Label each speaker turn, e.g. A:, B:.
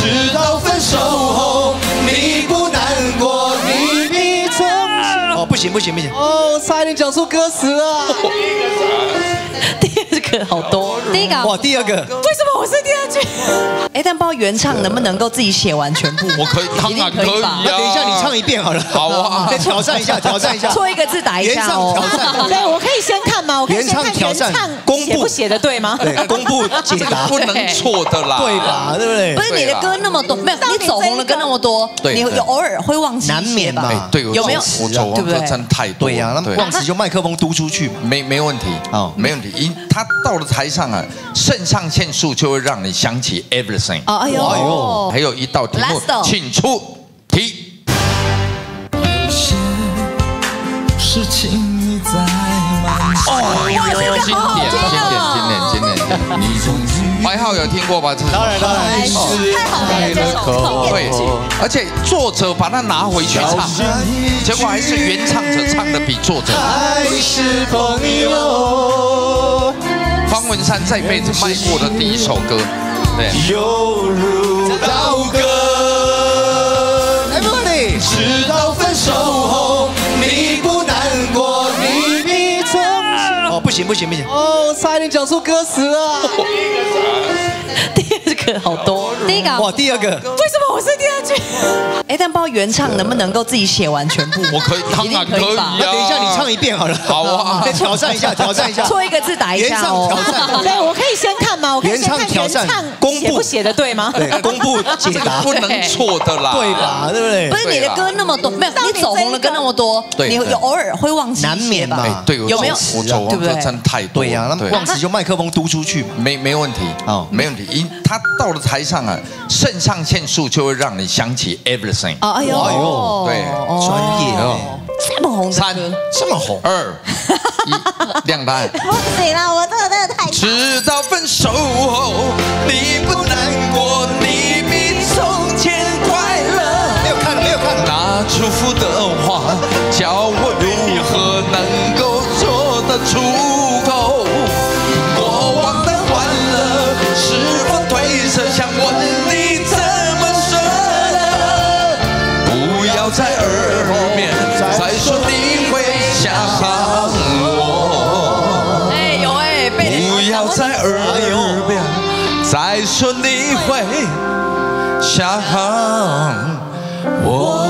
A: 直到分手后你不难过，你比从哦，不行不行不行，哦，差一点讲出歌词了。
B: 第二个好多，
C: 第一个
A: 哇，第二个，
C: 为什么我是第二句？
B: 哎，但不知道原唱能不能够自己写完全部？
D: 我可以，当然可以啊。
A: 那等一下你唱一遍好了。
D: 好啊，
A: 再挑战一下，挑战一下。
B: 错一个字打一
A: 原唱
B: 下哦。
A: 挑战，
C: 对，我可以先看吗？我可以先看原唱
A: 公布
C: 写不写的对吗？
A: 对，公布解答，
D: 不能错的啦，
A: 对吧？对不对？
B: 不是你的歌那么多，没有你走红的歌那么多，你有偶尔会忘记，
A: 难免嘛。
D: 对，
B: 有没有？
D: 我走红歌真太多。
A: 对呀，那忘词就麦克风嘟出去嘛。
D: 没问题，哦，没问题。因他到了台上啊，肾上腺素就会让你想起 everything。
B: 哎呦，
D: 还有一道题目，请出题。
E: 有些事情你在慢
D: 哦，经典。你终于怀浩有听过吧？
A: 当然，
C: 太好了，这首
D: 对，而且作者把它拿回去唱，结果还是原唱者唱的比作者。
A: 还是朋友。
D: 方文山这辈子卖过的第一首歌，对，
A: 犹如刀割。Everybody， 直到分手后你不难过，你比从哦，不行不行不行，哦，差一点讲出歌词了。
B: 第二个好多，
C: 第一个
A: 哇，第二个，
C: 为什么我是第二句？
B: 哎，但不知道原唱能不能够自己写完全部？
D: 我可以，当然可以啊。
A: 那等一下你唱一遍好了。
D: 好啊，
A: 再挑战一下，挑战一下。
B: 错一个字打一下哦。
A: 原唱挑战，
C: 对，我可以先看吗？我可以先看原唱写不写的对吗？
A: 对，公布解答，
D: 不能错的啦，
A: 对吧？对不对？
B: 不是你的歌那么多，没有你走红的歌那么多，你有偶尔会忘记，
A: 难免嘛。
D: 对，
B: 有没有？
D: 我走红歌真太多。
A: 对呀，那忘词就麦克风嘟出去嘛。
D: 没问题，哦，没问题。因他到了台上啊，肾上腺素就会让你想起 everything。
B: 哎呦，
D: 对，
A: 专业哦，
B: 这么红
D: 3，
A: 这么红
D: ，2，1，亮答案。
C: 不行啦，我这个真的太……
D: 直到分手后，你不难过，你比从前快乐。
A: 没有看了，没有看了。
D: 那祝福的话，叫我如何能够说得出口？过往的欢乐是否褪色？想问你怎么舍得？不要在耳边再说你会想我。
B: 哎有哎，
D: 不要在耳边再说你会想我。